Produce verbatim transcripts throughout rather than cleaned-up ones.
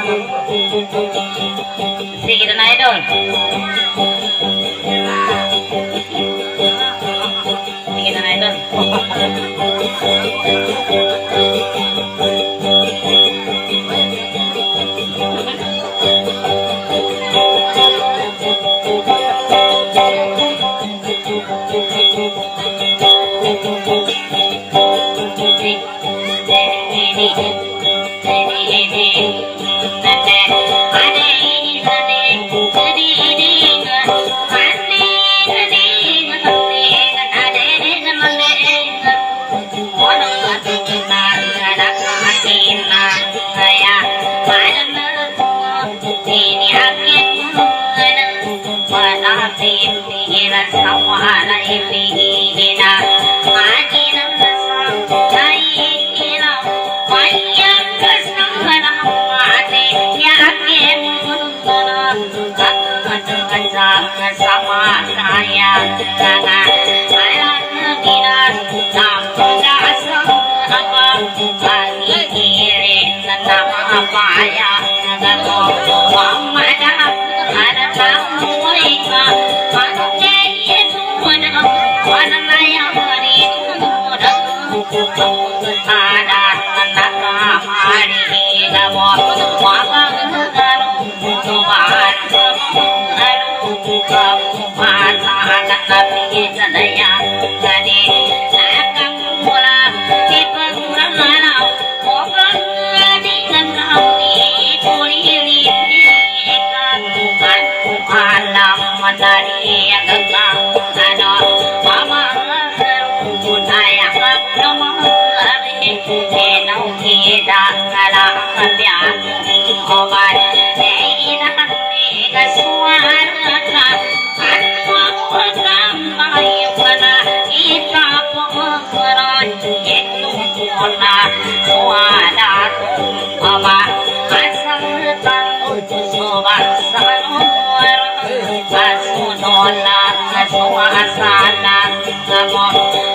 Sige na idol. Sige na idol. sama saya karena saya tidak tidak apa lagi kiri nama apa ya kalau mama ada tamu mereka manusia itu mana mana yang berikan ada anak hari kamu maka Tuhan kamu masa anak nabi saya jadi akan mula di pengalau orang dengan kami kulilikan alam menari yang gegap ada mama budaya kamu Enau kita kalah kebiak obat tidak tidak suara aku akan bayu pada kita pengeran itu puna suara obat asal tahu sobat sanur asunola suasana kamu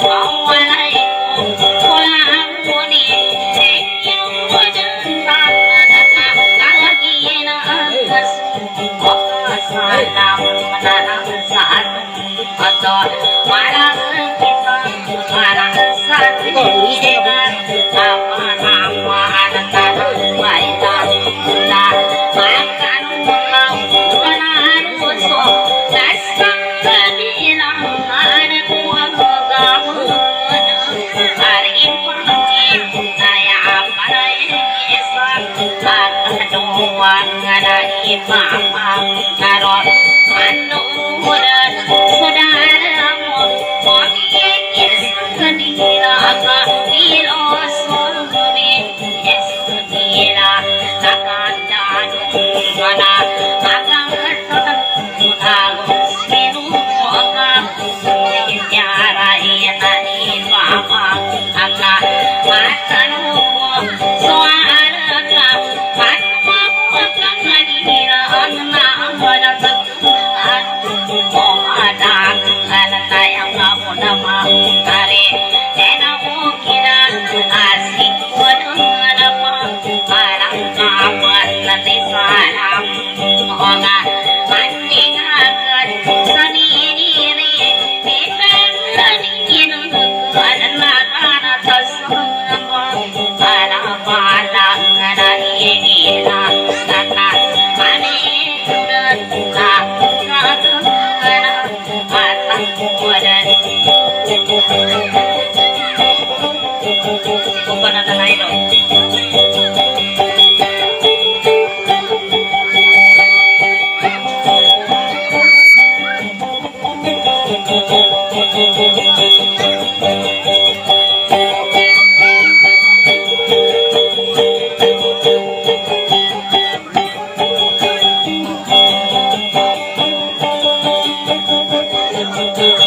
salam menanam saat atau marah kita marah saat dengan nama-nama anak-anak baita lah makan pulau benar musuh dasar bilang ada kuat kamu hari pagi saya apa esok akan doang ada imam Karol anu dan saudaramu Mokiye sedira Bilo surbi Sedira Akan dadu Mana Akan Lalu Sidu Akan Sejarah Inani Bapa Akan Makan Hukum Suara Makan Akan Hadira Anak pada teguhan oh ada karena yang kamu nama hari enamu kira asik dengan apa barang kapan nanti salam onga mancing akan sendiri bukan sedikit karena karena tersembah pada malam karena ini lah kata bukan ada lain dong.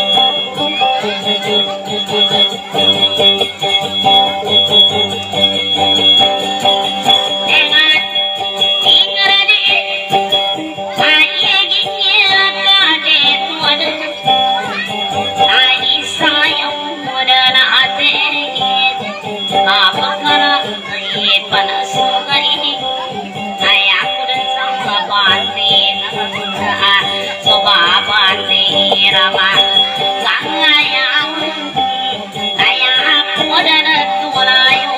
Thank you. irama kangayang kaya aku dan tulayu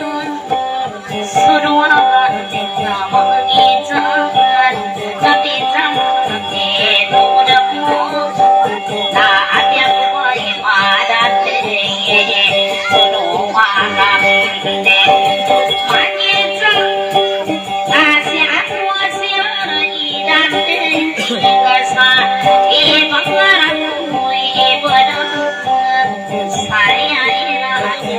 suruh kita mengijakan tapi jangan itu debu saat yang kuai pada tinggi suruh malam deh mengijakan kasih aku siar idan kasa ibangku ibadah saya ini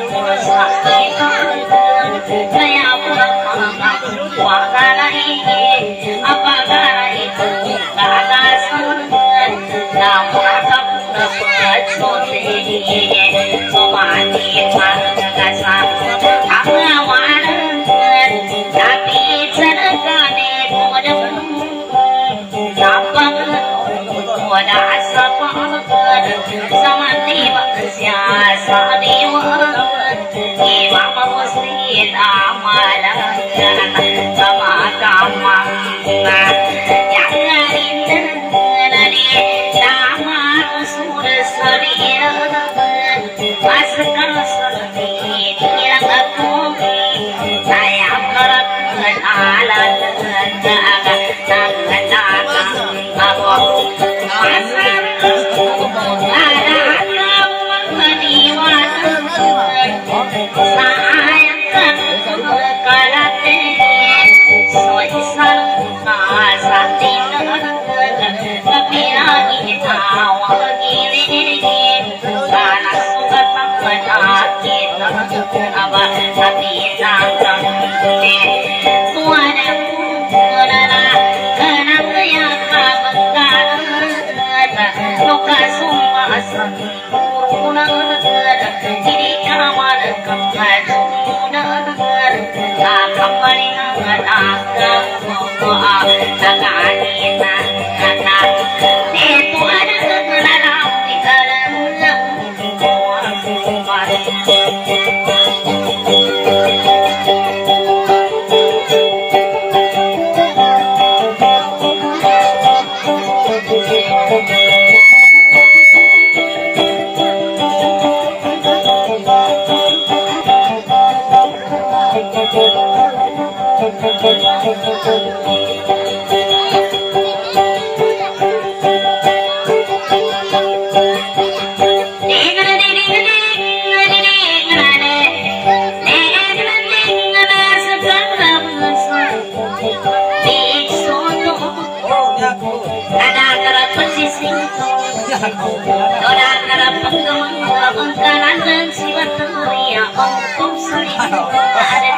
saya wagana ini apakah itu katasan namun tak dapat sotiri somati kasa awan tapi cerkane kodam sapang koda sapang samati manusia sadiwa imam muslim amalan sama kamang yang lain dari nama usul seria paskan seperti yang aku saya berkenan alat jaga tangan tangan aku masa ada kamu meniwan sayang kalate soisan asatin tapi lagi awal gini karena suka penyakit apa tapi jangan tuan kenana kenapa ya kabar luka semua sempurna jadi kamal kemajuna kembali agam takanina kata itu ada dalam di dalam orang Arab pengembangan kanan dan siwat teria untuk sering ada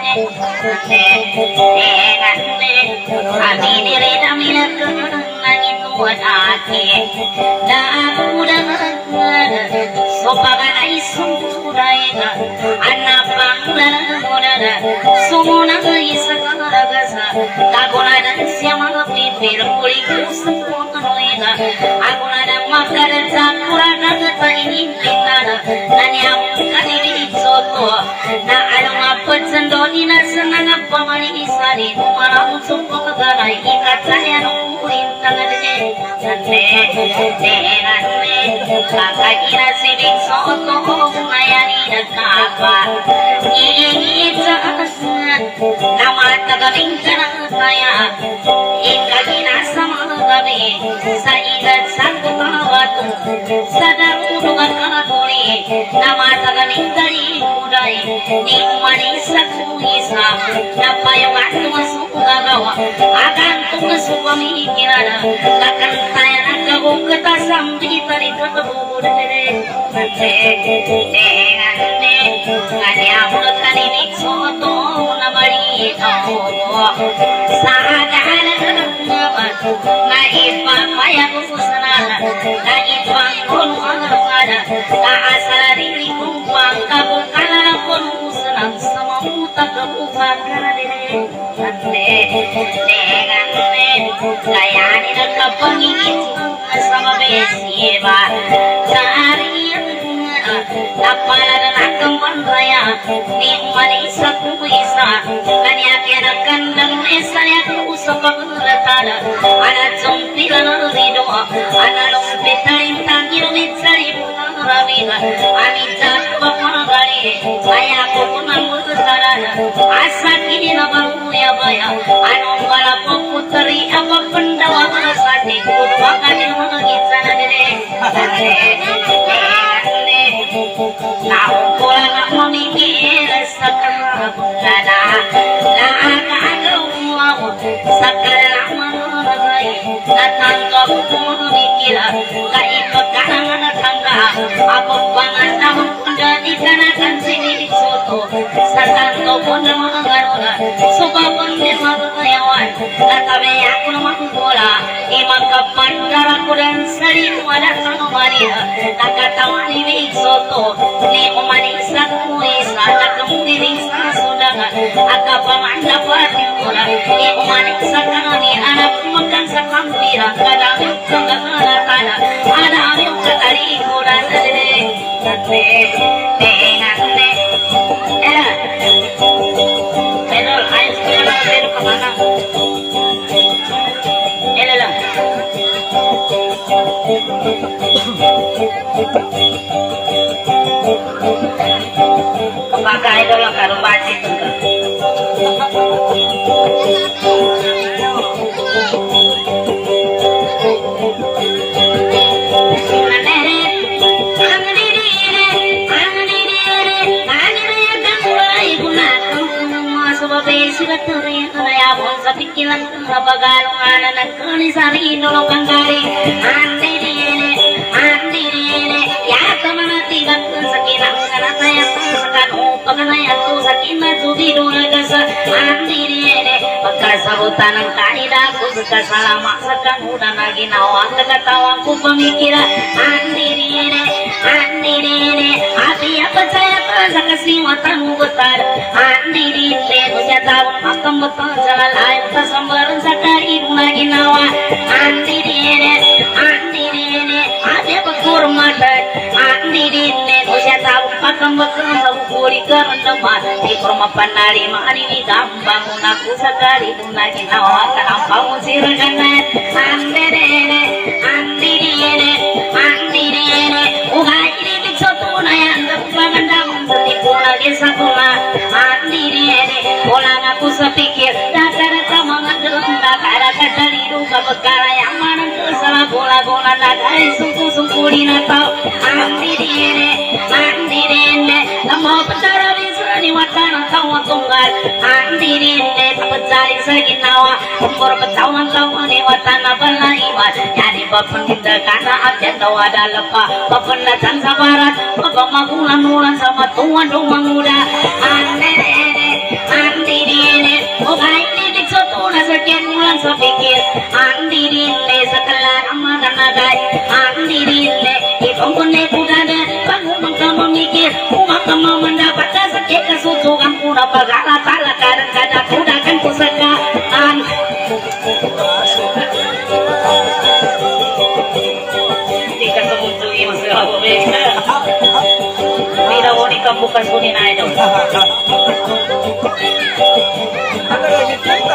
dengan kami diri damilah langit buat akhir dan mudah sopakan aisun budaya anak bangla mudah semua isa karagasa takuna dan siapa pipir kulit semua kanoiga aku ada makar zakura nagata ini lingana nanya kali soto na along apot sandoni na sanang pamali isari marang sumpok kagaray ikat saya nungkuin tangan niya nante denane kakakira sibig soto mayani nagkapa iingita nama tagaling kanaya ikagina sama gabi sa ikat satu kawatu sadar udungan kakuli nama tagaling dari budai ni manisa kuisa napayong atong sugagawa akan tung sumamikiran akan kaya nagkabong katasam di tarik kakabubud dere nante denane kanya mulut kanibig soto na malito sa agalan naman na ipapayag ko sana na ipangkon ang rada kaasala rin kung pangkabukala na kung sanang sa mamuta kabukan ka na din ate denganne kaya nagkapangingit sa mabesiba kariyan napala na nakamang raya ni manisa kuisa kanya kinakandang isa niya sa paglatala anak sumpila na rido analong pitayin tangya rabina anita bapagali saya ko kunamut sarana asa kini na baru ya baya anong wala po putri apa pendawa sati kudwa kanil magitsana dire Naung pula nak memikir sekarang bulana Nak agak mau sekarang mengenai Datang kau memikir Kai pegangan tangga Apa bangan namun menjadi kanakan sini soto Sekarang kau pun mengenai Suka pun mengenaiwan Tetapi aku mengbola Imam kapan darahku dan sering wadah sama Maria Tak kata wani soto ni umani sa kumuisa na kamuirisa sudangan aga pamanda patimura ni umani sa kanani anak makan sa kampira kadang kagana kana ada ayo katari kuran dede nate tenane eh pedal ayo sekarang pedal kemana elalang Kepakai dalam karung baci pikiran kebagalungan dan kenisari nolong kangkari andi diene andi diene ya teman tiga sakinah karena saya sekan upakana ya tu sakinah tu biduna kasa andi diene bekas sabutan kaida ku suka salama sekan udah lagi nawa ketawa ku pemikiran andi diene andi diene hati ya percaya terasa kasih matamu betar andi diene usia tahun makam betul jalan air tersambaran sakari lagi nawa andi diene andi diene ada bekur mata andi diene usia tahun makam betul sabukuri kerendaman di rumah panari mari di gampang aku sakari lagi nawa kenapa musir kanan andi diene andi diene andi diene ugai di bikso tunai anggap bagandang setipu lagi sakula andi diene ulang aku sepikir data-data mengandelung data-data dari duka bekala yang mana kesalah bola-bola dari sungguh-sungguh di Natal andi diene andi diene kamu pecara bisa diwakana tawa tunggal andi diene pecari seginawa umur pecawan tawa di watana belaibat jadi bapendinda karena abjad tawa ada lepa bapendacan sabarat bapak magulan-ulan sama tuan rumah muda andi diene andi diene okai ini diksotuna sekian bulan sepikir andi diene sekelar amadan nagai andi diene hidung kone kudada bangun maka memikir maka mau mendapatkan sekian kesusukan kuda pegala tala kadang kadang kuda kan kusekaan jika kemuntui masih aku beka tidak mau dikampungkan kuning aja ada lagi cerita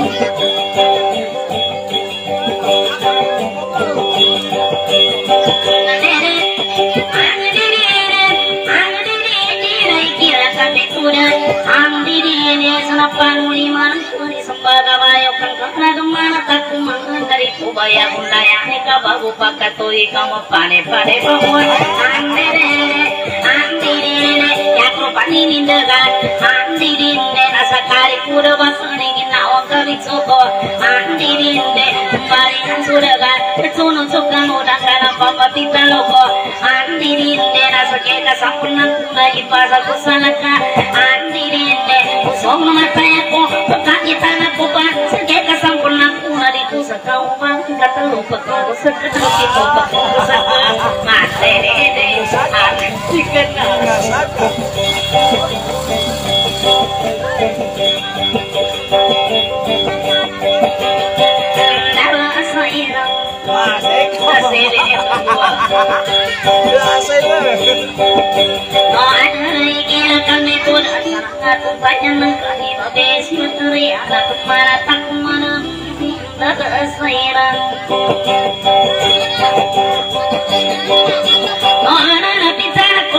andi diene sanapan lima di sembaga bayokan karena kemana tak kumangan dari kubaya bundaya nika babu pakatoi kamu pane pane bahwa andi diene andi diene yaku pani nindagan andi diene rasa kari kuda basani gina wakari soko andi diene baringan sudagan kecuno cukan udah kana pamatita loko andi diene rasa keka sampunan kuda ipasa kusalaka andi diene usong matayako pagkaki tanako pa sakeka sampunan kuda dito sa kaumang katalupak ko sa katulito pa ko sa mate dede anak chicken na no ada kira kami pun satu banyak mengkali babes materi anak kemana tak kemana tak seiran no ada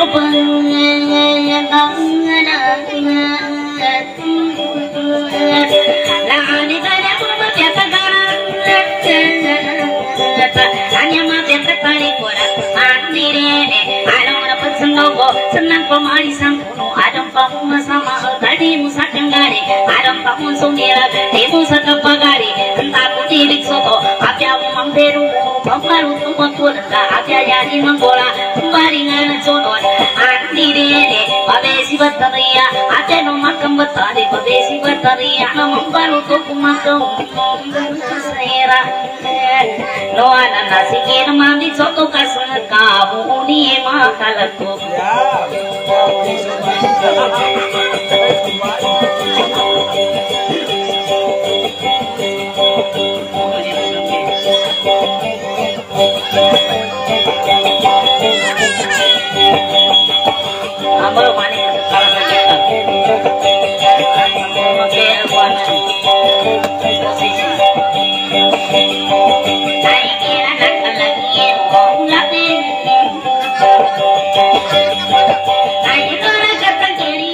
senang pemari sangkuno adem pamu sama tadi musa kenggari adem pamu sumira di musa kepagari entah putih soto abya mamperu pamaru tumakur abya jadi manggola baringan jonon andi dene babesi bataria abya no makam batari babesi bataria no mambaru tuku makam sera no ana nasikin mandi soto kasang kamu ni makalatu Ambil manis kalau saja. Oke, buat posisi. Naikin anak lagi, lagi. Naikin orang kata kiri,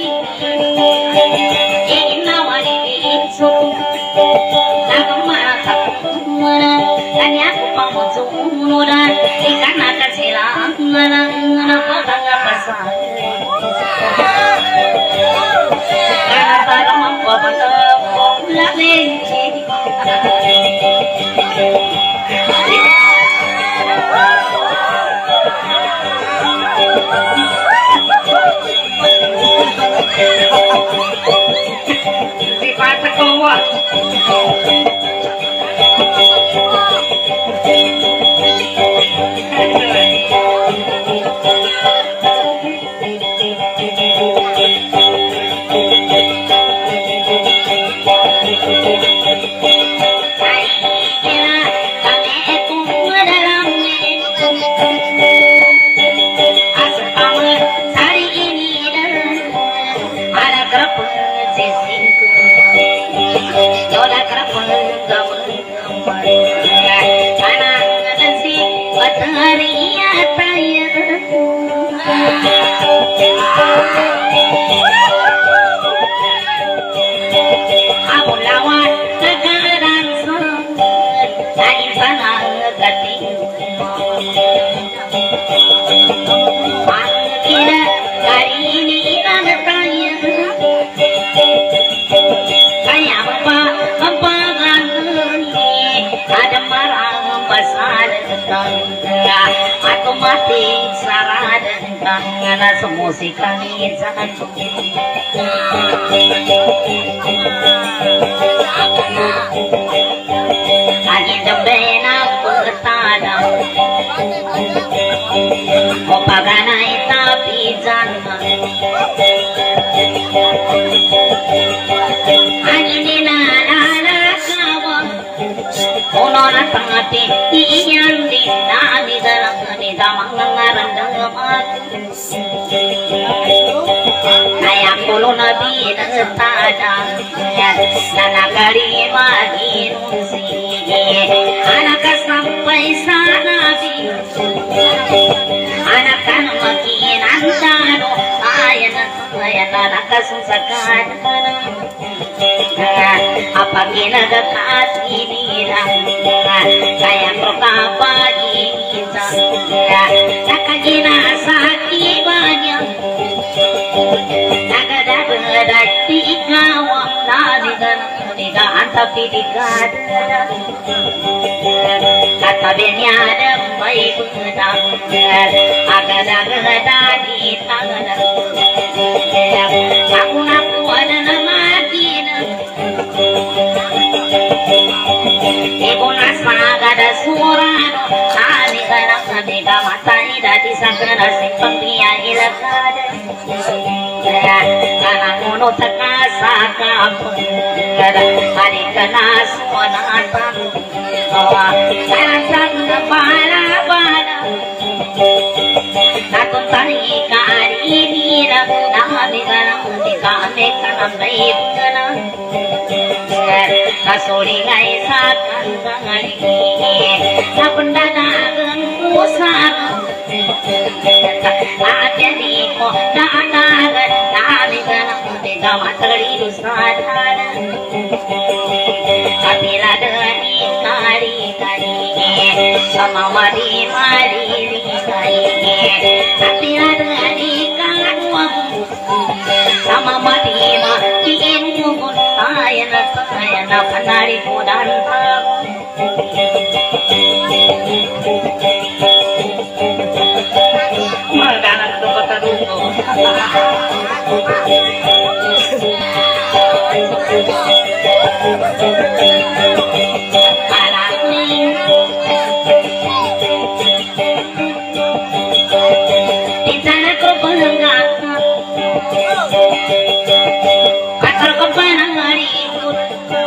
ingin nawari itu. Aku marah tak mana, tanya aku pamuju muda, ikan akan silang mana, apa tangga pasal. Karena tak mampu bertemu lagi. Sifat kuat. Aku mati sarah dan kangen semusik langit jangan angin dembena bertadam opaganai tapi jangan angin dinala kawan Onora tangati iyan di nani dalam ni damang ngaran dalam hati. Naya kulo nabi ngetadang, nana kali magi nusi, anak sampai sana bi, anak kan makin antano, ayan ayan anak susahkan. Apa ginagakat nila kaya prokapagi kita nakaginasaki banyak nagadagat ikaw nadigan nigaan tapi digat katabi niya ada may benang agadagat di tangan aku naku ada nama Ibu nasaga da surano kali garang nabida matai dadi sakana simpang dia ilakada kana mono takasa kapungada hari kana suanatan kana sana bala bala nakon tani kari ini na nami garang di kame kana baik kana kasuri ngai sakan ngali napendana gen pusar Adyaniko dadagan daligan tiga materi sadana kapila dani kari kari sama mari mari kari kapila dani kanwa sama mati mati inmu sayana sayana kanari podan maganan tu kata dulu Tintana ko pangang Kasar ko panang ikut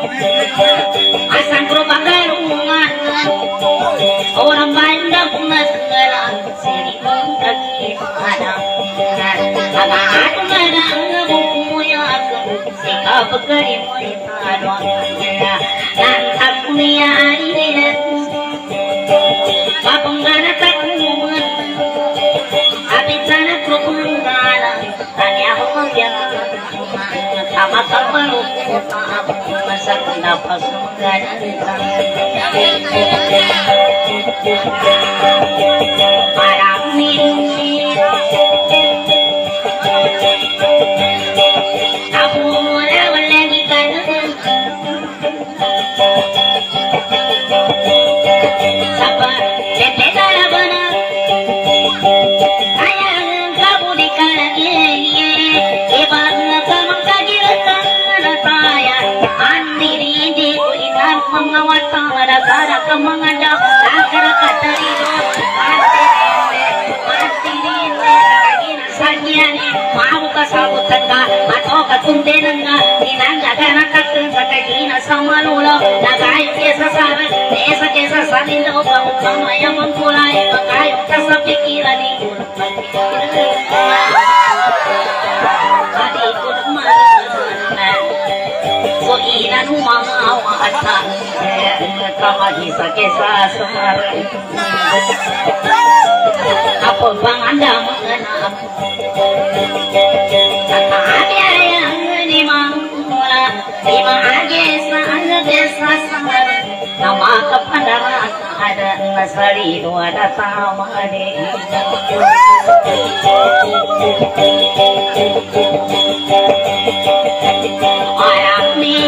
Asang ko pagarungan Orang banda kumatgalan Sini mong kakipadang Agahan madang bumuyak Sikap kari mo itanong Nantap kumiyari Papunggana takuman Abit sana krupanggalan Tanya ako magyaman Tama ka malukot Masak na pasunggalan Marami Ako wala wala ka na Sapa Tete karabana Ayang kabudi ka lagi Ibang nakamang kagirakan na saya Andiri hindi ko itan mga watang Nagara ka mga daw Nagara ka tarino Mau kasabutan ka, ato katundenan ka, tinanggagan ka sa kagina sa malulo, nagayong kesa sa amin, kesa kesa sa nilaw, pamayang ang kulay, magayong ka sa pikiran ni Adi ko naman, so inan mga awata, kamagi sa kesa sa amin. Apa bang anda mengenal Kata yang ni mangula lima agesa agesa samar nama kepada ada nasari dua data made orang ni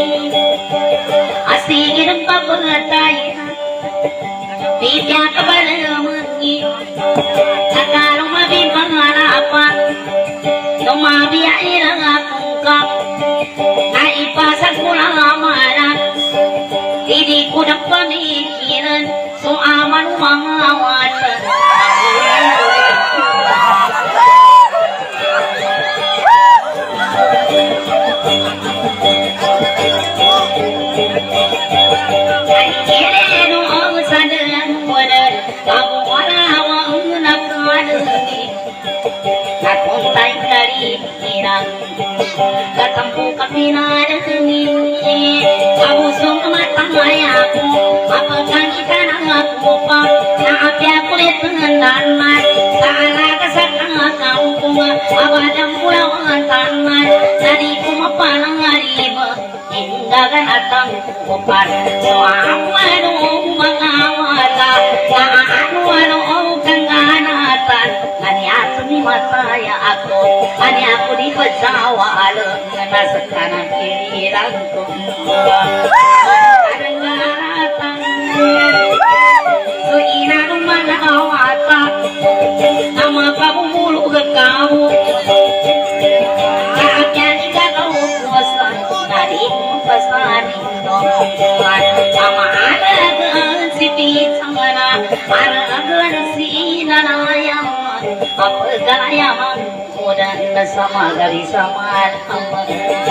asing rempa bertai tidak kepada mengi kalau mabi mengarapan Tumabi ilang akungkap Naipasan ko lang amalan Hindi ko na panikiran So aman mga watan Ay kireno ang sadalan wadan Kamu walawang nakalangi Akong tayo dari hirang Katampo kami narangin Kabusong matangay ako Mapagkang kita ng ako pa Naapya kulit ng tanman Sa alaga sa kakampong Abadang pulang ang tanman Na di ko mapalang ariba Hindagan at ang kupar So ako anong mga wala Na ano-ano kang ganatan Naniato ni mataya ako Ani ako di pasawa alam Na nasa kanan kiriran ko Anong naratan So inanong manawata Na mapabumulog ang kamo Kaagyan ikagaw kuwasan Na di mo pasanin Sama aragan si Pitang na Aragan si Nanayang Apagalayaman Mudan na sama gali sama Amang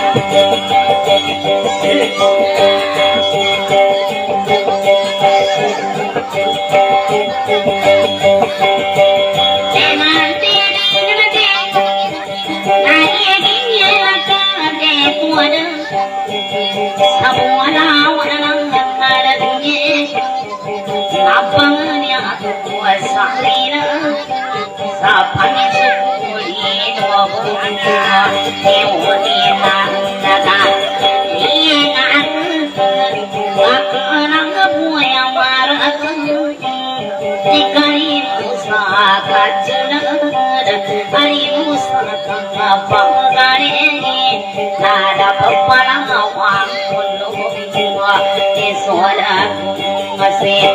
Teman tiring na ting Nagiging yela ka de puwada Sabuwala-wala lang ang nalagin Napangan niya at wasali na sapani sukuli dua bunga eudina daga ingat akanang buaya marakan dikari musa kajenad ari musa pangare nada papalang awang puluh bunga esola masih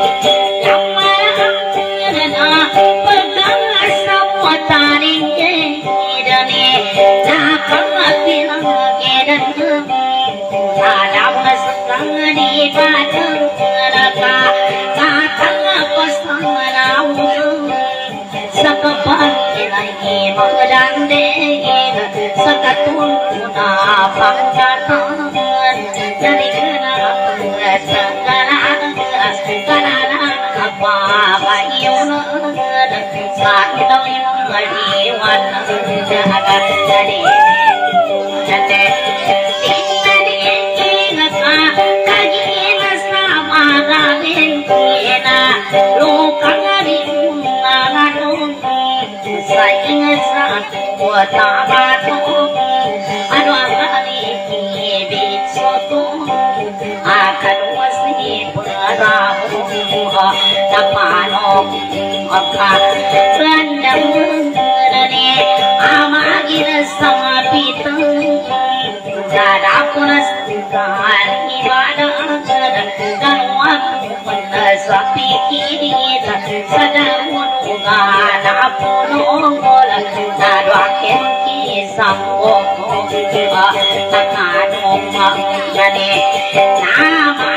yamarang pegang semua taring idane nakang bilang gedan ada masang di batang neraka katang pasang sakapan lagi magdande sakatun na pangkatan dari kenal segala segala apa bayun sakit maliwan jaga dari jate tinani ingat kagi sama gaben kena lukang di nanganun saya ingat saat buat abadu anu akali kibit soto akan wasi perahu tapano aka rendang rene amagir sama pitang dada punas kan ibadah dan waktu menasapi kiri sedang menunggan apolongol nadwa kemki samboko takadong jane nama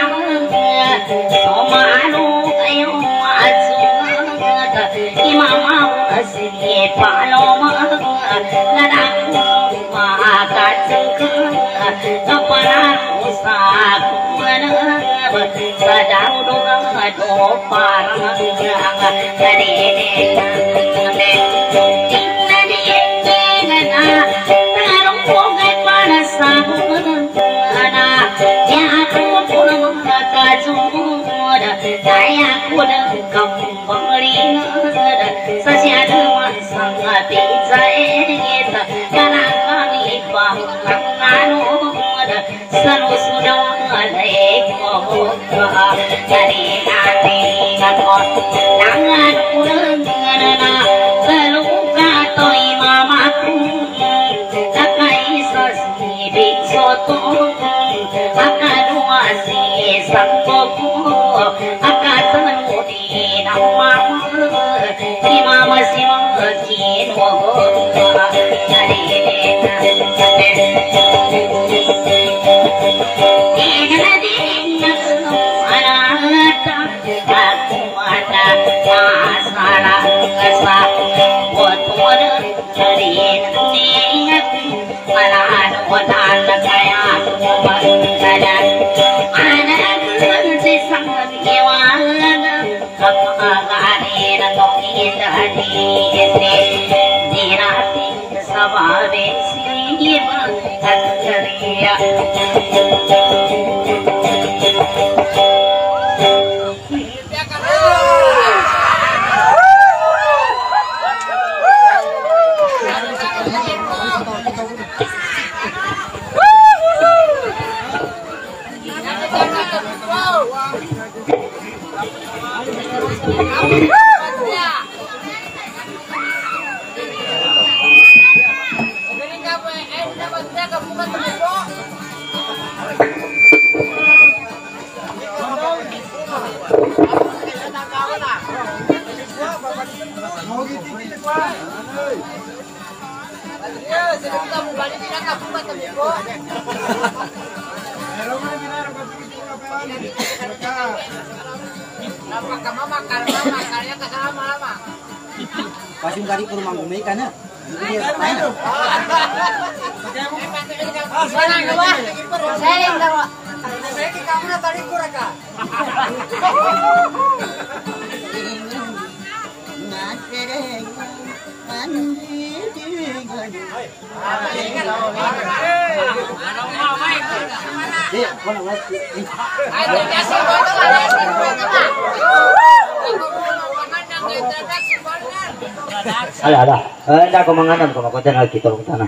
somanu kayo asungat imamau asli paloma nadaku makacengkang kapanan usak manab sadang doang dopar jangan dari dene tinggal di ngena tarung pogai panas sabun anak ya aku pun makacung daya kuda kembang ringan sasiada masang pizza eta karena kami panganganu sanu sudah alaik mohon dari hati ngakon tangan urangana seluka toy mamaku takai sasi biksoto akadua si sangkoku akatan mudi nama imam si mangkin mohon dari Pasung kali ke rumah gumei kan ya? Saya yang tahu. Saya ke kamu nak tarik kurang kah? Ala ala. Eh, ndak ko manganan ko makoten lagi tolong tanah.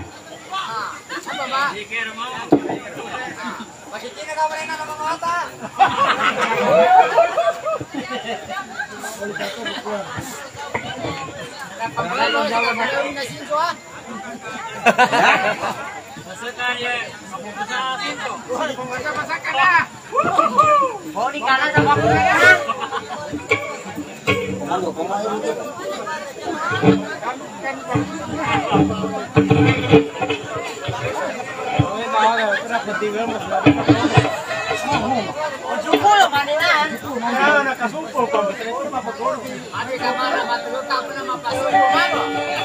Oh, di kanan sama aku. Sumpul maninan. Ah, nakasumpol pa. Ito mapagod. Abi kamera matulog ka na mapasumpul mo.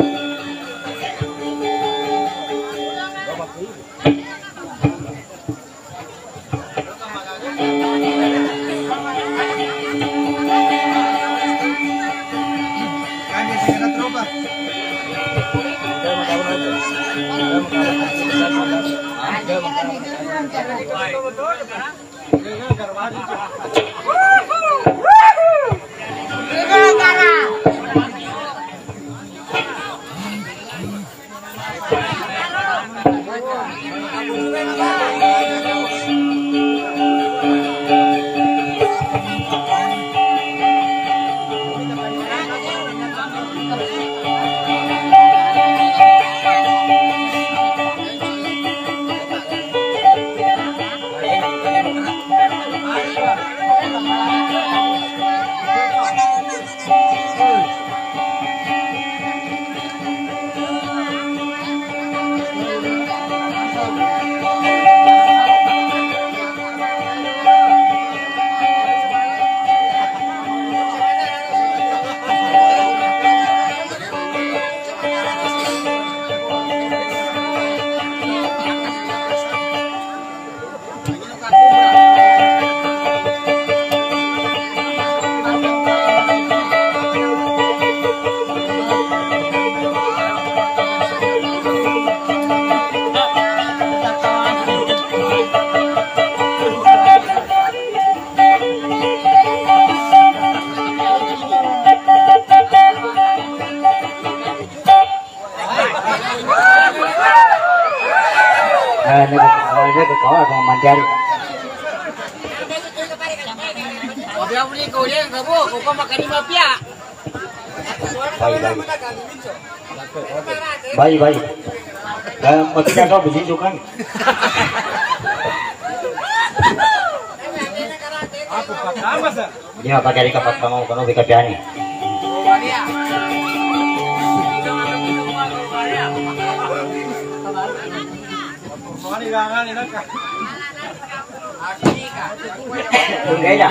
Manjari. Abia beli kau dia kamu, kau makan lima pia. Baik baik. Baik baik. Dan maksudnya kau begitu kan? Aku pakama sa. Ini apa dari kapat kamu kono bika piani? Mani gangan ina ka. Enggak ya?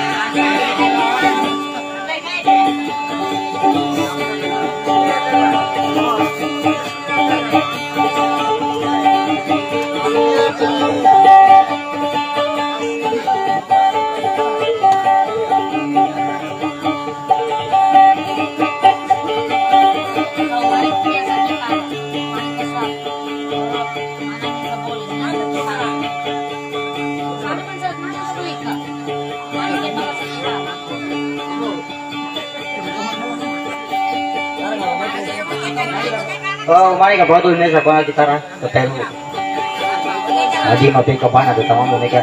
Oh, mari ka bawa ini sa kuna gitara ke Peru. Aji mapi ka bana do tama mo nika.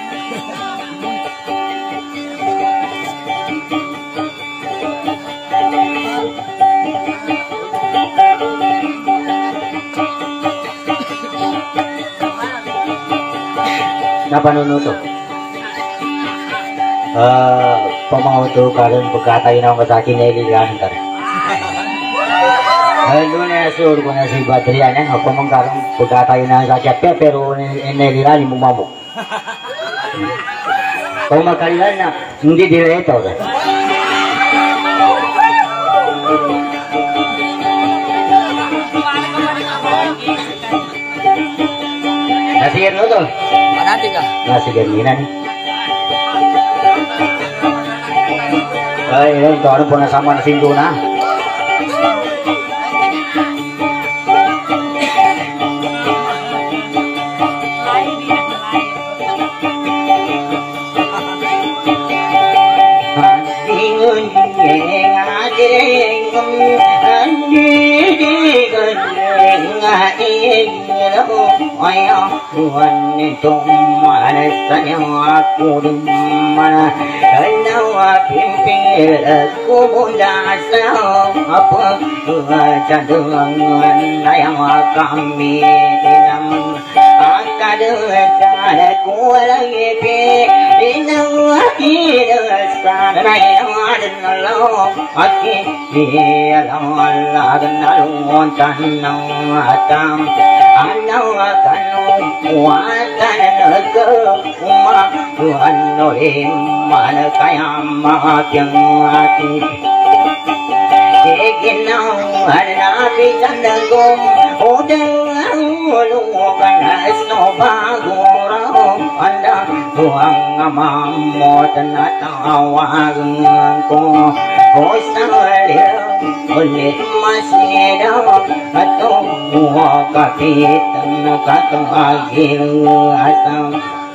Napanonood to? Ah, pamao to karon pagkatay na ako sa akin na iligahan ka. Halo na sur ko na si Badrian eh ako mong karong pagkatay na sa akin pero inilirani mo mamo. Kung makalilan na hindi direto. Nasigar no to? Manati ka? Nasigar nina nih. Ay, ay, ito ano po nasama na sindo na. Ingun yang aja maya buan tumma sanya aku dimana nawa pimpin aku bunda sao apa jadungan yang kami nam akadana kualai pe nawa kira sana yang Allah aki dia Allah ganalun tanang atam anawa kanu watan ke umma anorim mana kayam mahatyang ati Eginau ada bicandangum udang ulugan asno bagurau anda tuang amam tanatawagang ko hosalir ulit masida ato kapitan katagil asam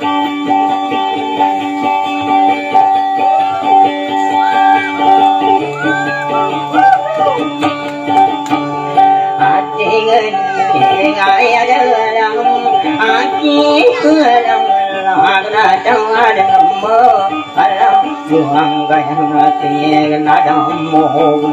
Ngai ada lang aki kulang agna jangan mo alam buang gaya hati nada mo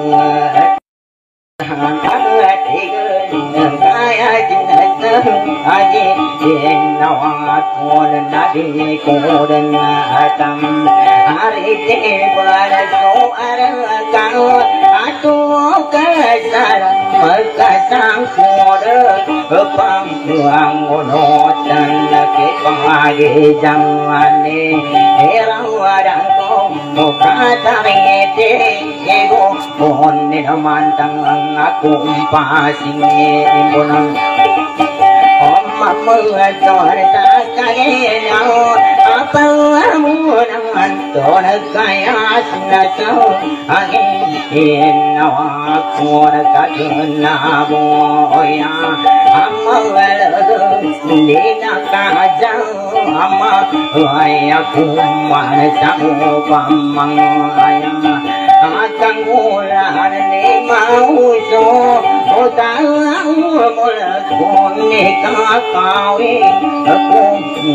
hati gaya cinta aji nawat kon nadi kodan atam hari tebal so ara kau atu kasar makasang kodan pang buang onotan ke pangagi jangane erang wadang ko mukatangete ego pohon mantang aku pasing imbonang Oma muator takageno apa amunang ton kaya sinasau angin nawa kaguna boya amawal dina kajau ama waya kuman sangu pamang aya akan ular ni mau so utang mulut kuni kakawi aku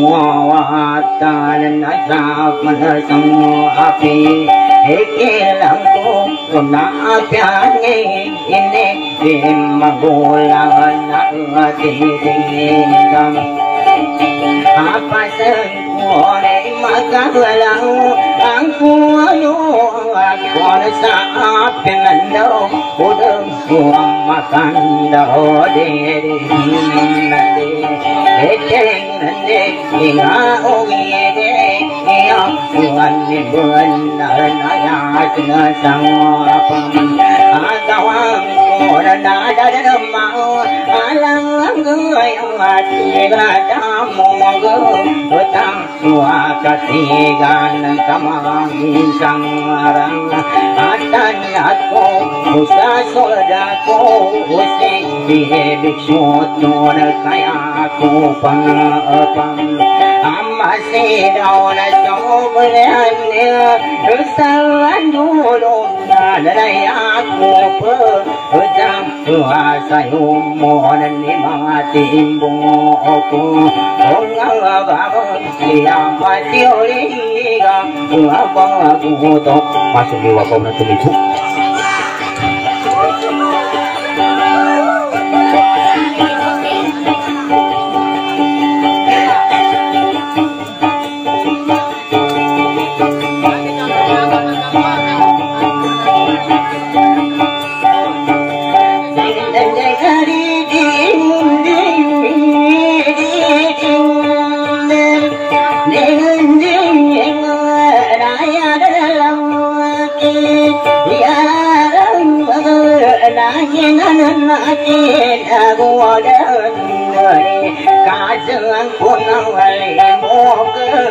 muawatan nasab menasang api ikilang ko kuna apiani ini di magulangan na titingin apa sengkone magalang ang puano ako sa apinando udang suang makanda diri nande eteng nande inga ogide iya buan ni buan naraya sinasang apang agawang kona nada mau alang ang ati gradamu utang suwa kasigan kamagisang arang atan ako usa soldako usik bihebik syutun kaya ako pangapang amasidaw na sobrang niya usawan dulong na nalay ako po utang suwa sa'yo mo na ni mga timbong ko kung ang abang siya matiuliga abang agutok masuk di wakau na tumitu Kajang pun awalnya moga,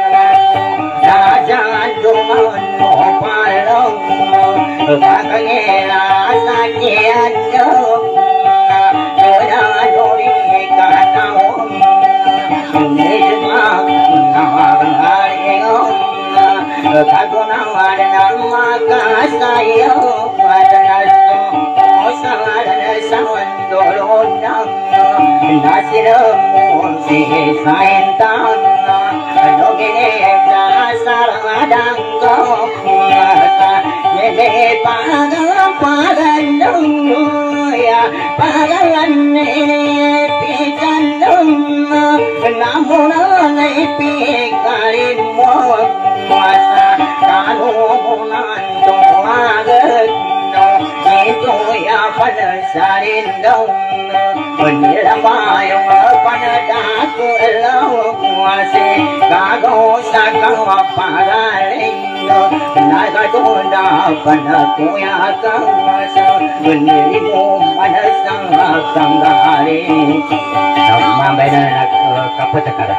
jangan cuma nopalong, kakaknya sakit dong, sudah dori kata om, ini cuma nawar hari om, kakak nawar nama kasih pada naso, osalan sawan dolonang. Nasiramu si sain tan no gene ja saradang ko ta ye pa ga pa gan ya pa gan ne pi gan namo na nei pi karin mo sa kanu nan to agat no itu ya pada sarin dong penilaian pada daku lau kuasi kago sakau paralino naga tunda pada kuya kangasa penilimu pada sang sanggari sama beda kapatakara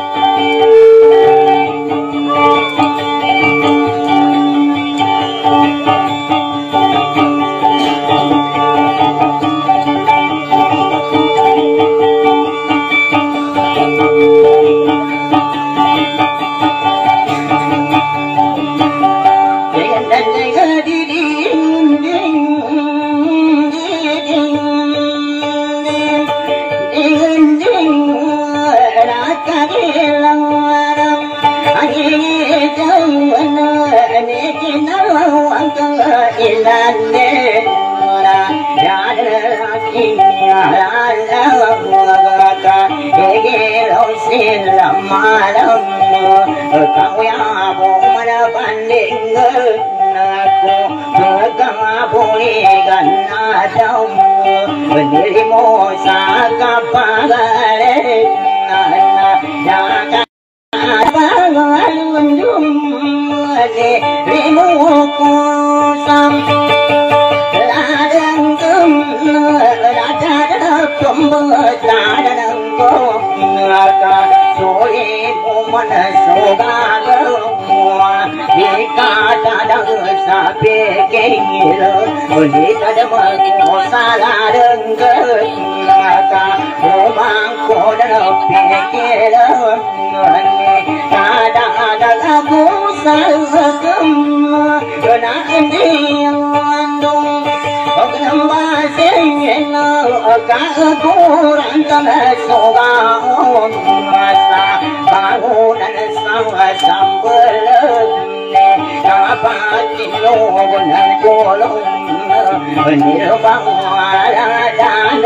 kau ya mana banding aku bergama boleh gana jauh berdirimu saka pagare nana jaga bangun le rimu kusam ladang kum ladang kum ladang kum naka soe mana soga dikata dah sampai kira boleh ada mahu salah dengar kata rumah kau dah fikir ada ada lagu salah semua nak diandung kenapa sehingga kau kurang tersoga masa bangunan sama sambal apa kilo dan kolong nirvana dan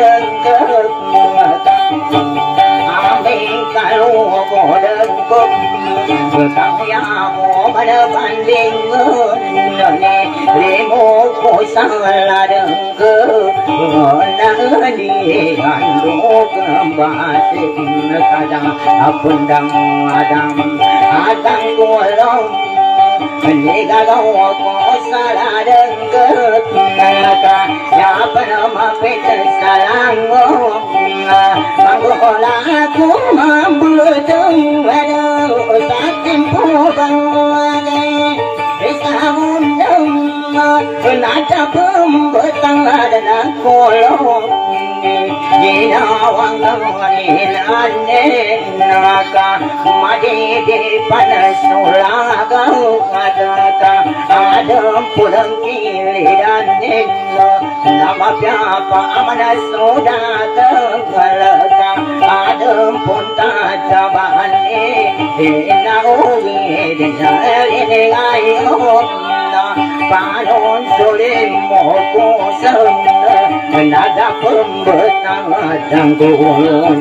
ambil kalau dan kok kau yang mana banding ni remo ko salah dengke nani anduk basin kadang apundang adam adam kolong Nega gawa ko salah dengke naka ya panama peta salango mangola ko mambudung ada sakin pubang Islamundum nada pembetang ada kolong Jinawang nilane naka madi di panas sulaga adaka adam pulang kiliran nino nama piapa amana sodata galaka adam punta jabane ina ugi dinari ngayo panon sulim moko sana nada pembetang janggung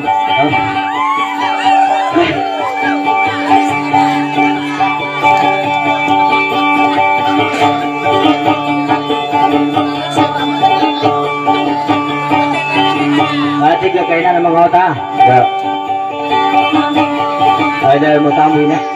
Tiga kainan ng mga ota. Ay dahil mo tamoy na.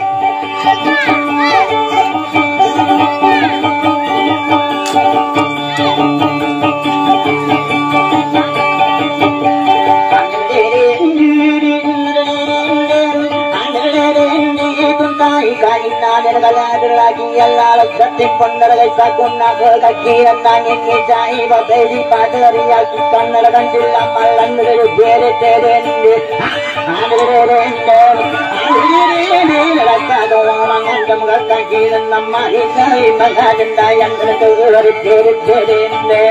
lagi Allah gating pandaragay sa kunag kagiran nangin ni jai babeli padari yakikan nalagan sila malan nere bere terende andre rende andre rende nalasa doang mangan jam kaki dan nama isai mengajen dayan tertulis jadi jadi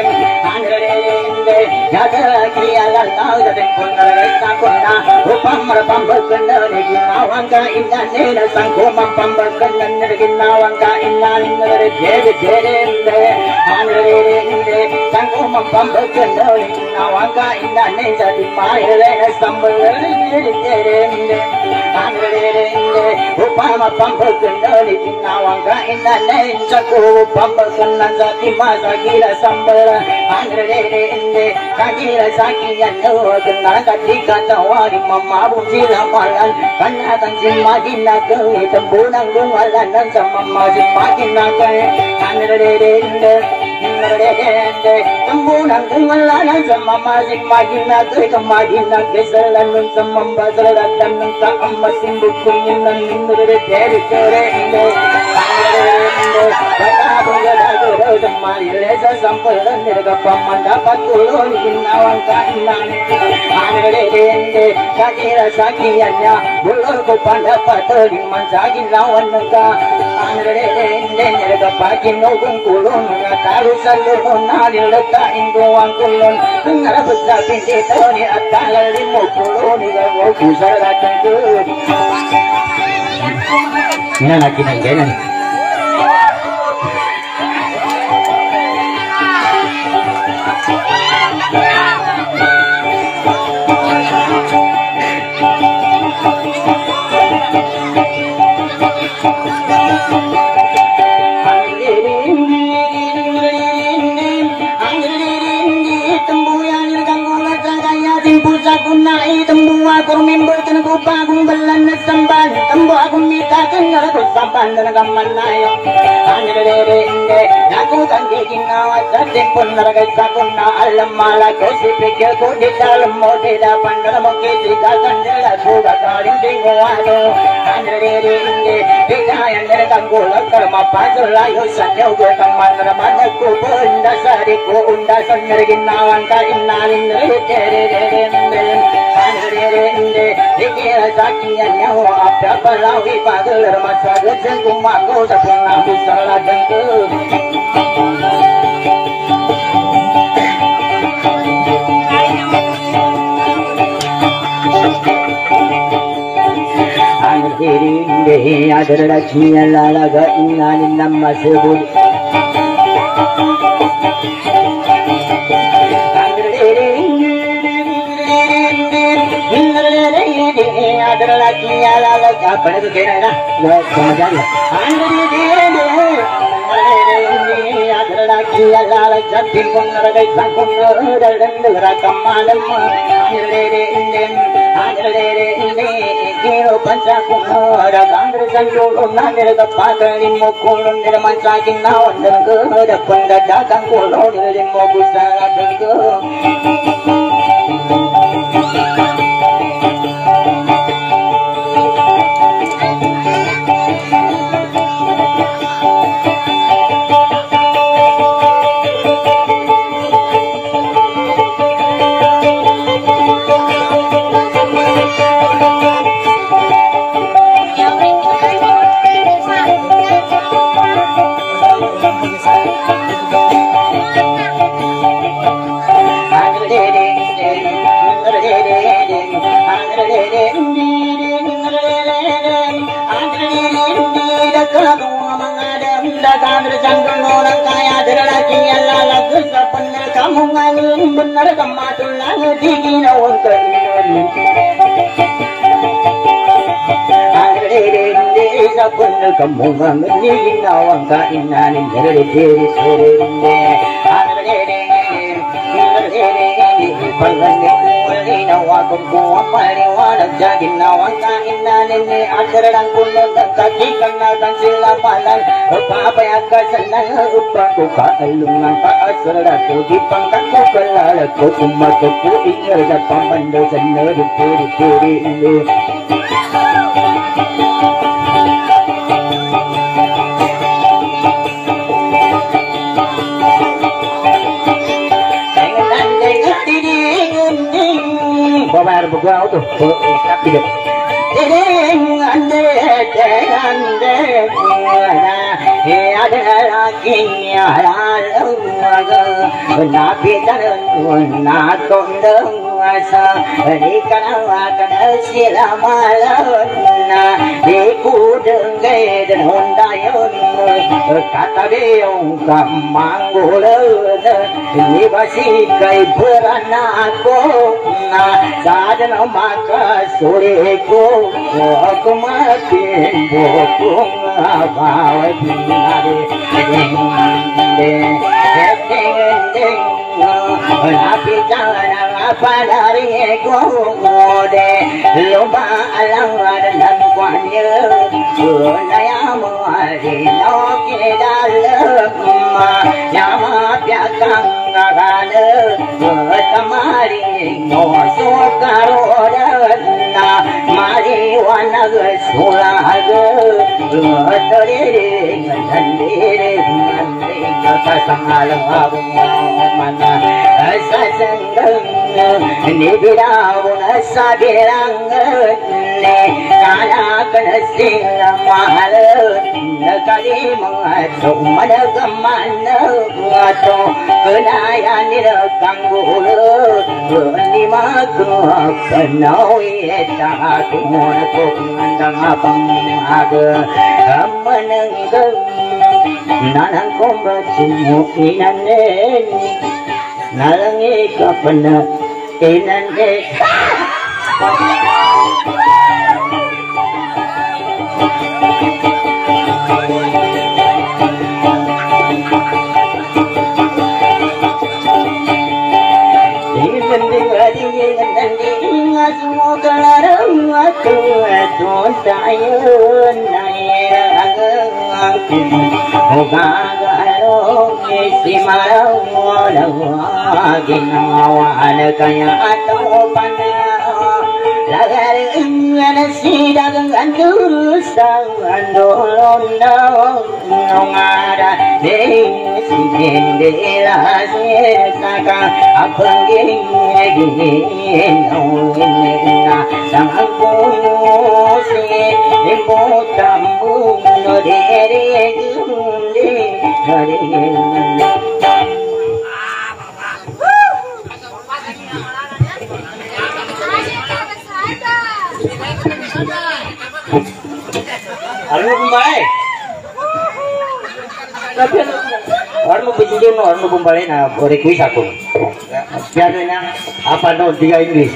andre jaga kialan tahu jadi pun mereka kena upam merpam berkenan di nawang ka indah nena sangko mampam berkenan di nawang ka indah nena jadi jadi andre sangko mampam berkenan di nawang ka indah nena jadi mahir sambal jadi jadi andre upam mampam berkenan di nawang ka indah nena sangko mampam berkenan jadi masa gila sambal andre kaki saki yang nol kenal kaki kata wari mama bujila malan karena tanjim makin nak tembunang bungalan dan sama masih makin nak andre andre tembunang bungalan dan sama masih makin nak kemakin nak kesalan dan sama basal datang dan tak masih bukunya dan andre dari dari andre kata bunga dah kemari lesa sampai dan nerga mendapat ulun inawang kainan andre dende sakira sakiannya bulur ko pandapat liman sakin lawan neka andre dende nerga pakin nogung kulun ngataru salun nari leta induang kulun ngara besar pinti toni atala limo kulun gawo kusar datang tu ini lagi nanggenan Kunai tembu aku mimbul kena kupa aku belan samban tembu aku minta kena aku samban dan kaman nayo ane dere inde aku kan dikin awat satin pun naraga sakuna alam mala ko si pikir ko di dalam mode da pandar mo ke si gagan dela suga karin dingo ado ane dere inde bikayan dere kanggo lakar mapasal layo sanyo ko kaman ramana ko bunda sari ko unda sannergin nawan ka inalin dere dere dere andre dikira sakiannya apa pelawi pagal masa gejeng kumaku sapuna busala dengku andre dinde adara kiala laga inalin nama sebut adalah kiala laga apa itu kena na kemudian andre dende adalah kiala laga timbun raga sangkun dan neraka malam andre dende andre dende kiro pancaku raga andre sanjulun nandir kapatali mokulun nirman sakin nawan dan kedepan dadakan kulun nirmo busara dengku benar kematulan dingin awal keinginan andre desa benar kamu ngingin awal keinginan dari diri sore andre andre palane wali nawakum kuwa paliwala jadi nawang kainan ini ajaran kuno dan kaki kenalkan sila palan apa yang kesenang apa ku kalungan ka asra ku di pangkaku kelala ku umat ku ingat dan pamando senar puri puri ini bawa buku auto tapi deh ande ande na he ada lagi ala laga na pitan na tondang asa di kana kana silamalana di kudengai dan hondayon kata deong kamanggulana ini basi kai beranako na sadana maka sureko aku makin bokong abawa dinare deng deng deng napi jalan apa dari kode lomba alang dan kuanya sunaya muari no dalam nyama piakang ngagane tamari no sukarodana mari wana sulaga tadere ngandere ngandere kasangalang abung mana sasanggang nibidawun sabirang ne kana kana sila mahal nakalimang ato managaman ato kenayan nilagang gulo ni magkakanawi etato na kung abang aga kamananggang nanang kombat sumuinanen nalangi ka pa na tinande Dinding ading nanding asumo kalarang aku aton tayo nairang Hugagaro isimarang wala ginawa na kaya ato pana lagaring na sidagang andurusang andolon na ngara ding sinindila sirtaka apang gingin na sangang pusi imutambu no dere gundi Ano bumbay? Tapi orang mau berjudul no orang mau bumbay na request aku. Biasa na apa no tiga Inggris.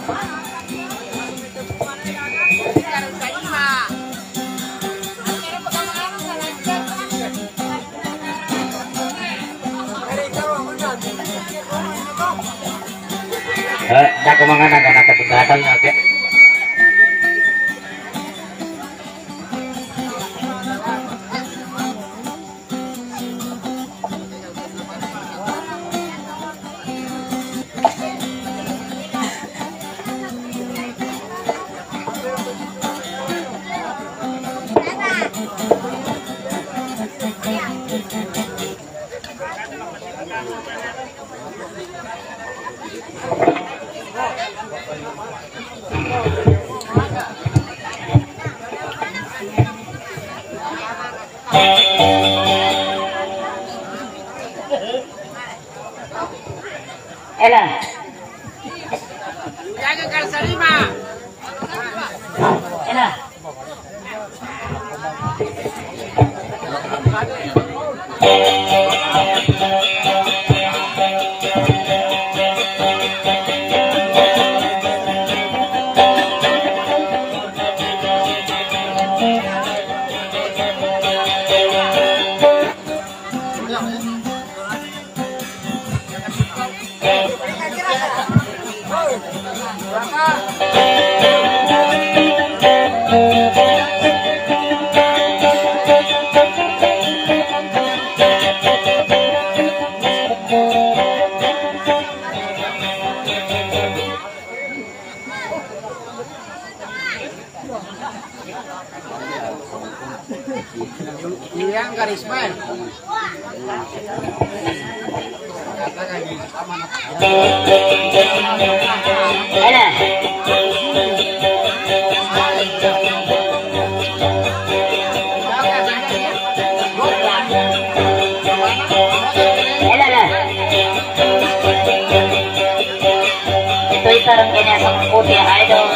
Eh, dah kemangan anak-anak kedatang aja. Ela. Jaga Karsalima. Ela. Yang karisma. Ela. sareng kene semput ya idol.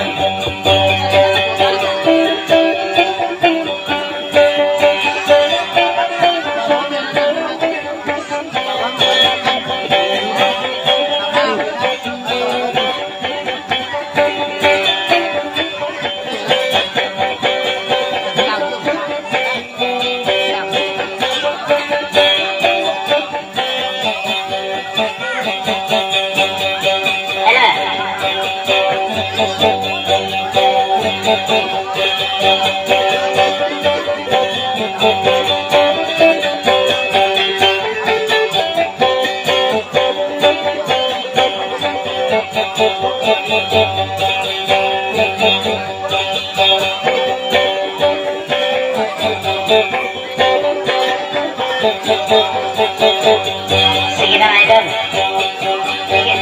Sige na idol. Sige.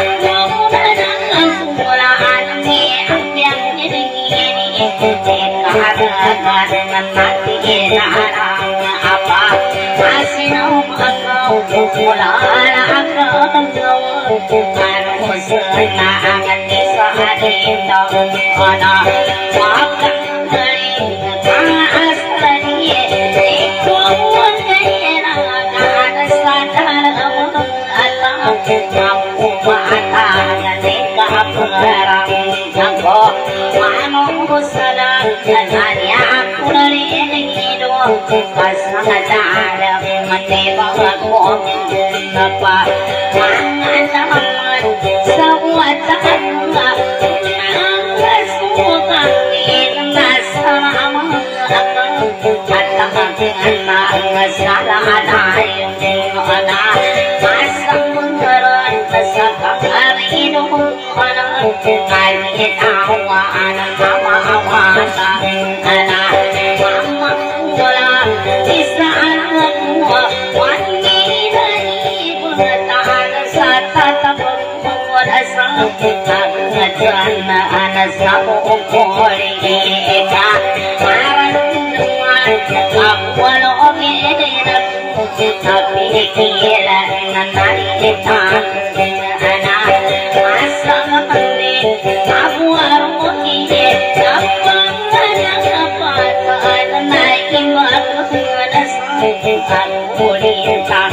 Hãy subscribe cho kênh Ghiền Mì Gõ để không bỏ lỡ nanti larang apa masih mau pula aku anu senangan di sadinda ana makan dari asli itu wajahnya ada sadar Allah kamu mata ketika perang aku manu sadar dari aku dari hidup pasang ada mati bahaku apa mangan semua tangga semua kita sama aku katakan dengan salah ada yang ada pasang mengeran sekarang hidup anak kali tawa anak mama awasa anak mama bola bisa anak wangi dari bertahan sata tabung asal ngajaran anak sabu kori eka maran awal oke tapi kira nanti tan anak asal mandi abu armoni apa ada apa ada naik waktu ada sampai boleh tak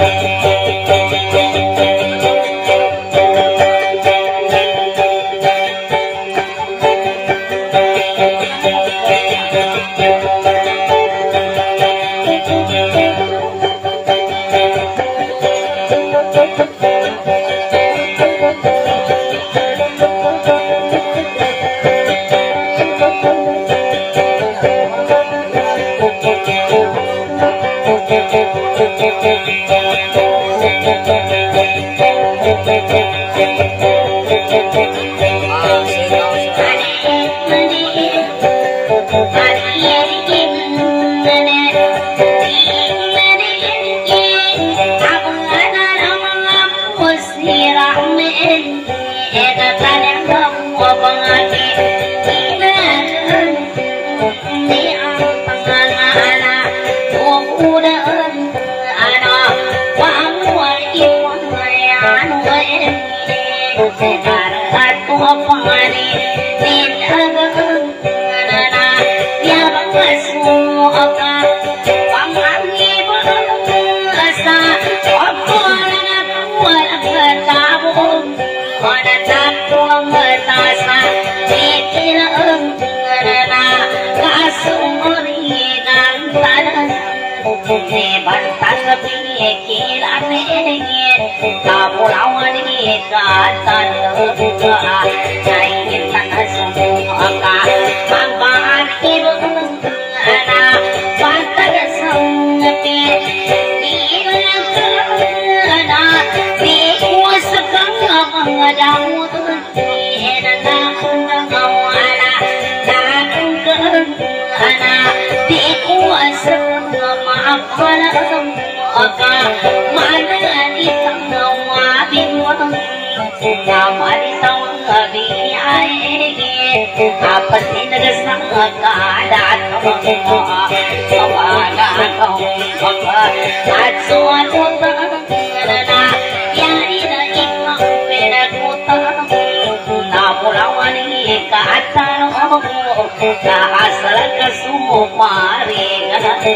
apa sih negara keadaan kamu kepada kamu asuhan utara yang tidak ikut beda kota namun lawan ini kata kamu asal kesumu mari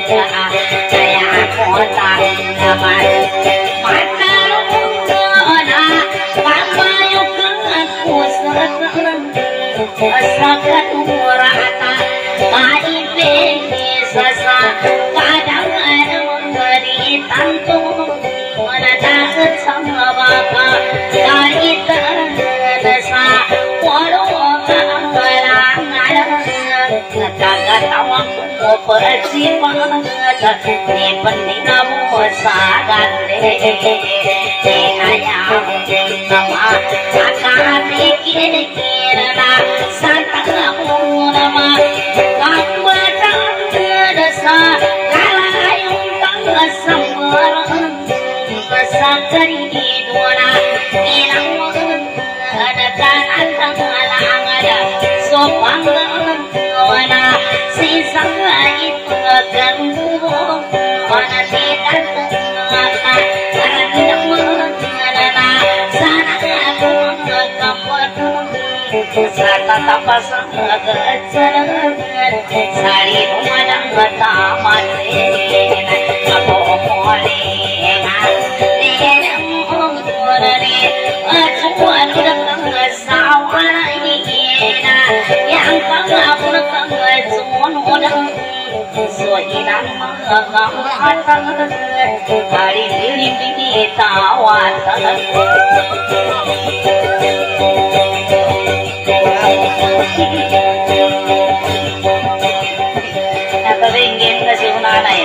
saya kota nama mata rumah mama yuk aku serang asakan murata main sasa kadang ada memberi tantu mana takut sama bapa kali terasa walau orang ada kagak tahu mau persiapan ni penting kamu sadar deh ayam nama akan pikir kira santa kamu nama kamu desa kalayung tangga sambaran sakari dona ilang ada kanan tanggalang ada sopang wana sisa itu Sata tapasang agad-salangan Sari umadang matamat Ako umuling Tinang umurari At suwan udang asawa na iina Yang pangapun kang sumunodang So inang mga kamatang Hari piling binitawatan Nakaringin kasi yung nanay.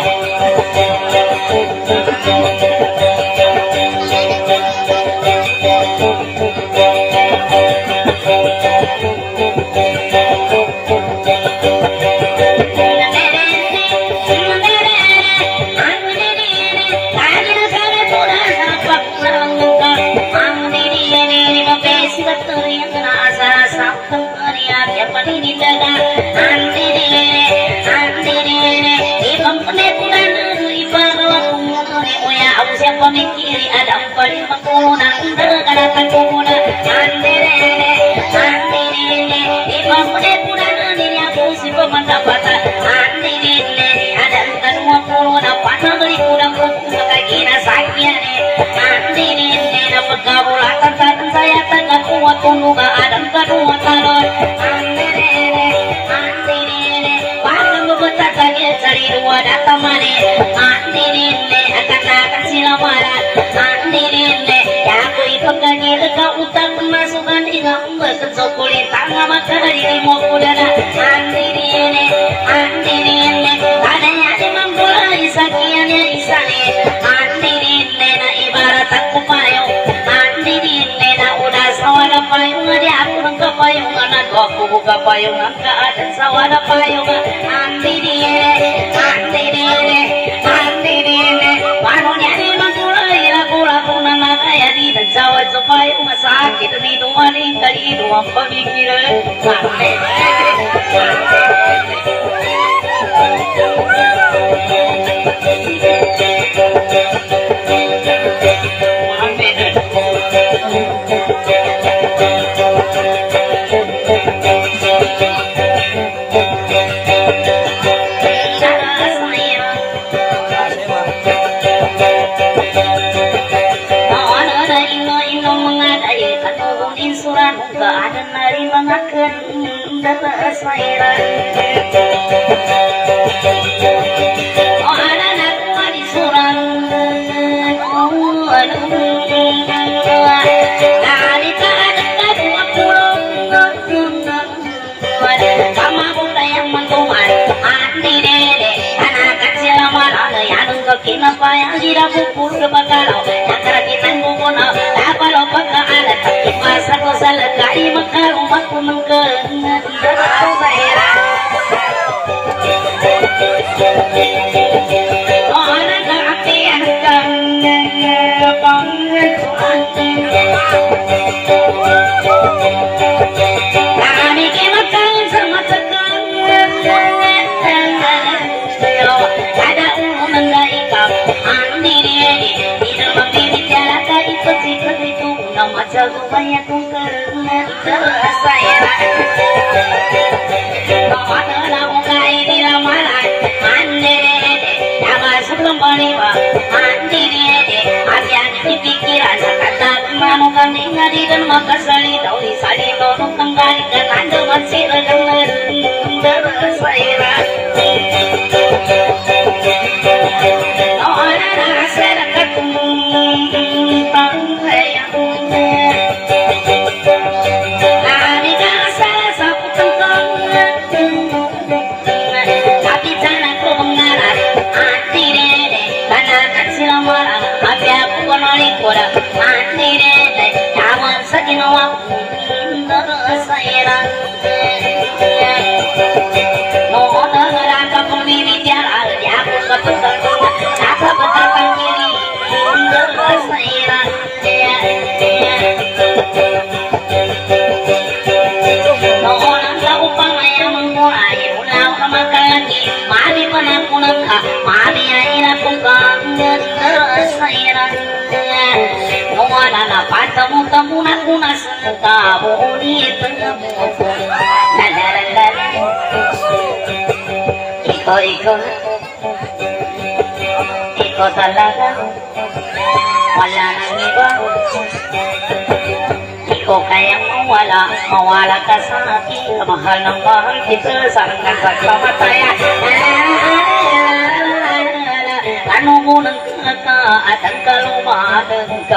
Pemikiri ada paling makuna Nagarakan kumuna Andirene Andirene Ibang muda-muda Nini aku si pemandapatan Andirene Ada kedua kumuna Panagli kudang kuku Kagina sakyane Andirene Dapat kabulatan Tatan saya tengah kuat Tungguga ada kedua talon Andirene Andirene Pangang bebetak Kagina cari dua data mane Andirene Akan-akan silamaran Andirene Ya aku ipagkagil ka utang Masukan ingang Berkenso kulit Tanga maka dirimu kudana Andirene Andirene Adanya di manggola Isakiannya isane Andirene Na ibarat aku payung Andirene Na udah sawana payung Di aku nang kapayungan Aku aku buka payungan Keadaan sawana payung Andirene Andirene Andirene Panunya di manggola Lagu-lagu nana kaya di dan Jawa supaya masakit di dua lingkar di dua pemikiran ada nari mengaken data saya oh ada nak di surang oh aduh dari kada kada pulang sama bunda yang mentuman andi dede anak kecil malah yang kekina payah tidak pukul kebakalau yang kerakitan bukuna apa lupa keadaan masa kosa lekari maka umatku mengkena tidak saya orang keapian kan pangeran kami kimakan sama tekan ada umum mendaikam andi dede tidak membicarakan ikut-ikut itu nama jago banyak kungkernet saya Nomada lamu kai di lamaran andi dede jaga sebelum paniba andi dede apian di pikiran kata manu kami ngadi dan maka sali tau di sali tolong kembali ke tanda masih regener saya Nomada rasa ketum sayang Nani kasar sapu tengkong Tapi jangan ku mengarat Anti dede Karena kecil marah Tapi aku kenali kuda Anti dede Jangan sakin waktu Terusairan Noda ngeraka pemilik jalan Aku kepesan Aku kepesan kiri Terusairan Noonang sa upang ay mengulay Ulang kamakalagi Mali panakunan ka Mali ay inapong kang Terusairan Noonang na patamu-tamu na kuna sangka boni temu la la la la iko iko iko talaga wala nang iba iko kayang mawala mawala ka sa akin kamahal ng mahal kita sa hanggang sa kamatayan ano mo ng kata at ang kalumahan ka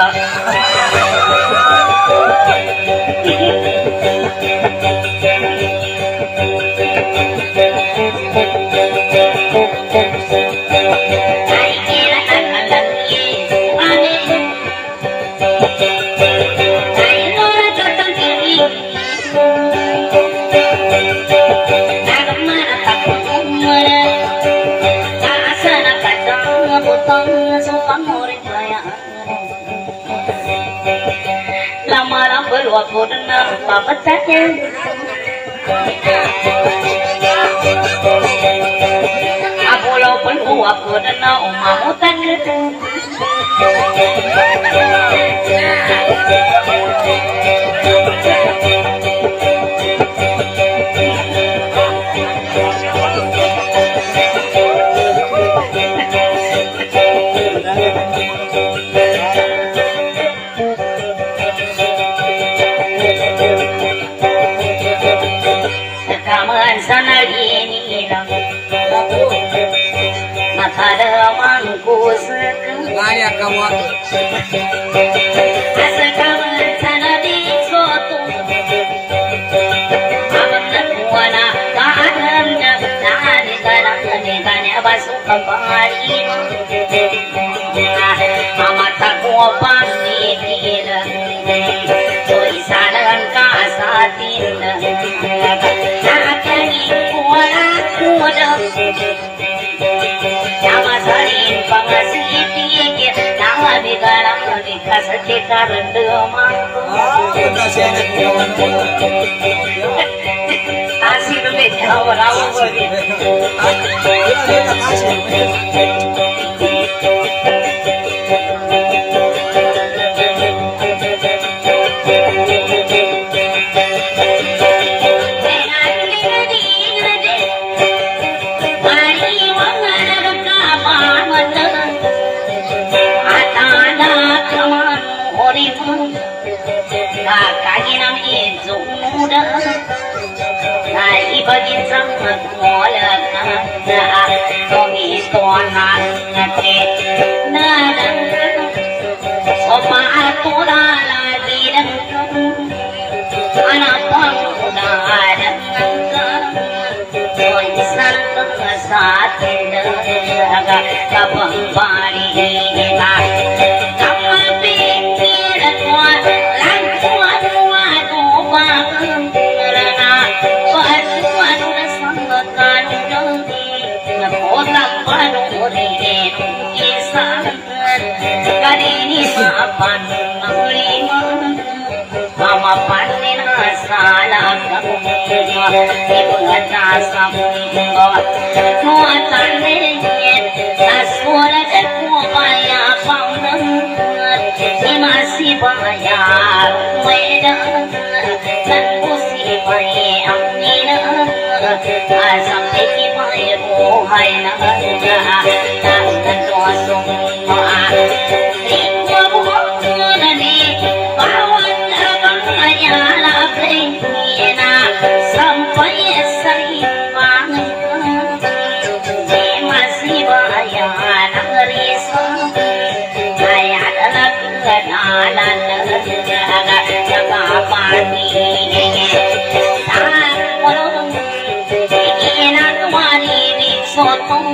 ay kailangan ka lang ay nora katang kiri nagamana kakumara kaasa na katang butang sa panguring layaan lamaran berluap na papatanya Apolo pun uap na umamutan gitu Kaman sana ini lang matadamanku sekarang Layak kamu. asa kaman sana di soto abang nakuana kaanamnya nani kanang kanya basuk kembali mama takwa pandikira Joy sana kasatin Nama salin pangasiti Nama bigalang dikasih rendemang Asih lebih awal-awal kaginang izong muda Nai bagin sangat mola na Tumitonan ngati Nadang Sopa ato na lagi ng Anak pang unahan Soy isang sa atin Kapang bali kita Kadini mapan ng lima Mama panin asala Ibagat sa mundo Muatan nilin Nasulat at pumayapang Imasi bayar Wedan Nagpusipay ang nina Asang ikipay buhay na Nagdosong Tingwa buhok na ni Bawat abang ayala Prenina Sampay sa ibang Di masibayan ang risa Kaya nagkanalan Nakapati Tanong Ikinagawa ni Sotong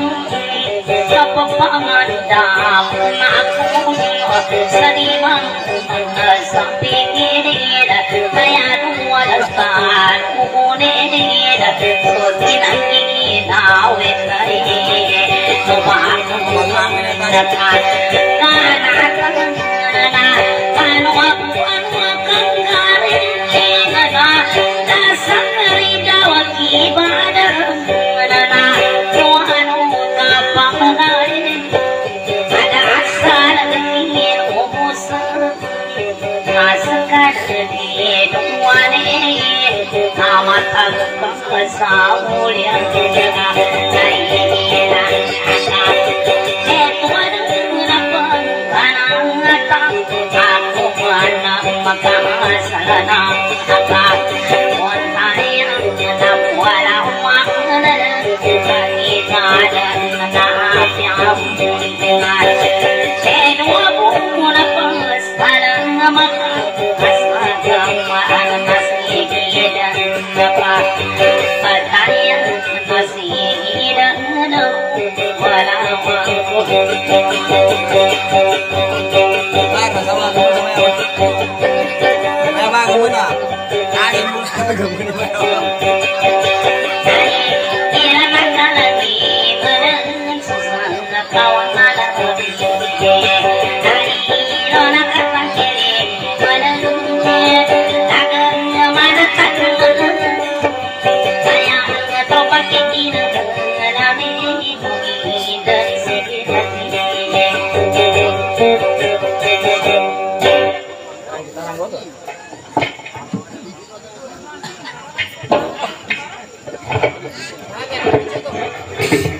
Kapapangandam ako sa limang sa pikirin kaya nung walas ka kukunin so tinangginawit na rin sumakong mga nakat kanatan na paano ako ang makanggarin na nasang rin daw ang ibadah na na kung ano ka pangalain ada asal mata kesamu yang jaga saya akan itu ada kenapa karena aku mana maka sana akan wanita yang walau makna kita ada dengan dengan semua pun apa sekarang maka asal masih dan apa pertanyaan masih dan walau Baik, sama sama ya. Ayo bang, gimana? Tadi mulai gimana? Thank you.